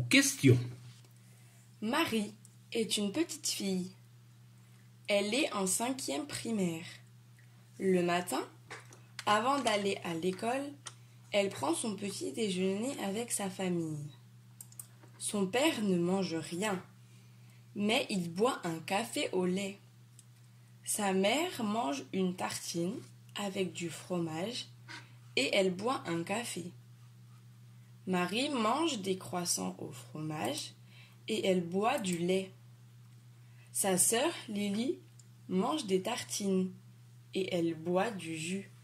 questions. Marie est une petite fille. Elle est en 5e primaire. Le matin, avant d'aller à l'école, elle prend son petit déjeuner avec sa famille. Son père ne mange rien, mais il boit un café au lait. Sa mère mange une tartine avec du fromage et elle boit un café. Marie mange des croissants au fromage et elle boit du lait. Sa sœur Lily mange des tartines et elle boit du jus.